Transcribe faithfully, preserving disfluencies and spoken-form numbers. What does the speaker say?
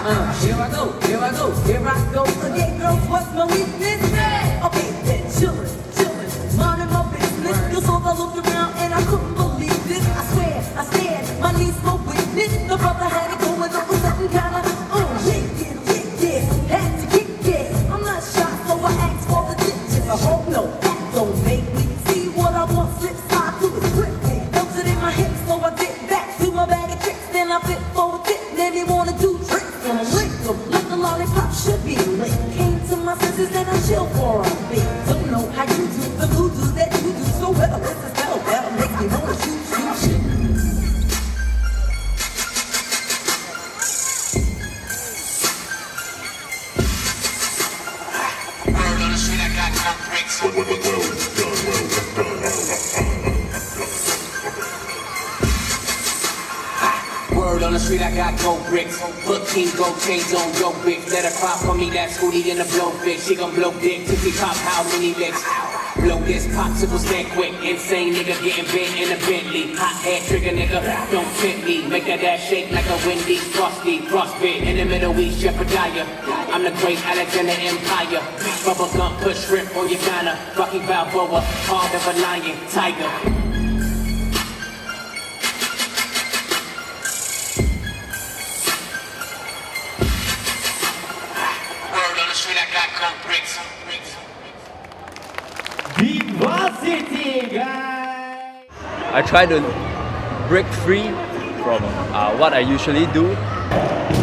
Uh, here I go, here I go, here I go again, girls. What's my weakness? Okay, then chillin', chillin', minding my business. Cause all I looked around and I couldn't believe this. I swear, I stared, my knees were weakness. The brother had it going on with something kinda, uh, yeah, yeah, yeah, yeah. Had to kick it. I'm not shy, so I asked for the digits. I hope no, that don't make me see what I want. Slip slide through the script. Felt it in my hips, so I did back to my bag of tricks. Then I fit for a tip, then they wanna do tricks. And I lick them, like the lollipop should be lit. Came to my senses, then I chill for a bit. Don't know how you do the voodoo that you do so well. It's a spell that makes me wanna shoot, shoot, shit. Word on the street, I got gun bricks. Well, well, well, done, well, done, Word on the street, I got gold bricks. Put king gold chains on yo bitch. Let her cry for me, that scooty in the blow bitch. She gon' blow dick till she pop how many licks. Blow this popsicle stand quick. Insane nigga getting bent in a Bentley. Hot head trigger nigga, don't tempt me. Make that ass shake like a windy frosty. Frostbit in the Middle East, Shepherdaya. I'm the great Alexander Empire. Bubble gum, push shrimp on your counter. Rocky Balboa, heart of a lion, tiger. Varsity, guys! I try to break free from uh, what I usually do.